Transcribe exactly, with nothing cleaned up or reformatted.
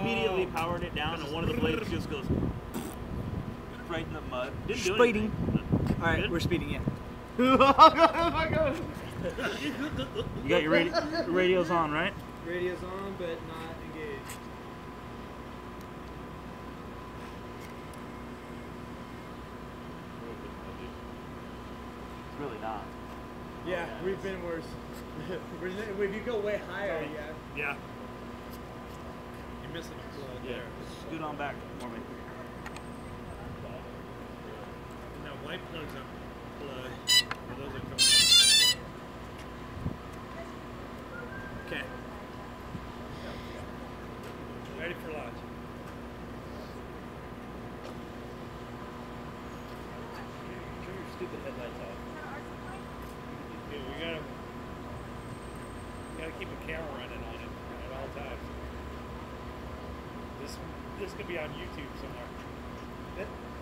immediately powered it down, and one of the blades just goes right in the mud. Didn't do Speeding. anything. All right, Good? we're speeding, yeah. You got your radi radios on, right? Radio's on, but not engaged. It's really not. Yeah, we've been worse. If you go way higher, yeah. Yeah. You're missing a plug Yeah. there. Scoot on back for me. Now white plugs are plug. Those are coming. Okay. Ready for launch. Turn your stupid headlights off. Yeah, we gotta, we gotta keep a camera running on it at all times. This, this could be on YouTube somewhere.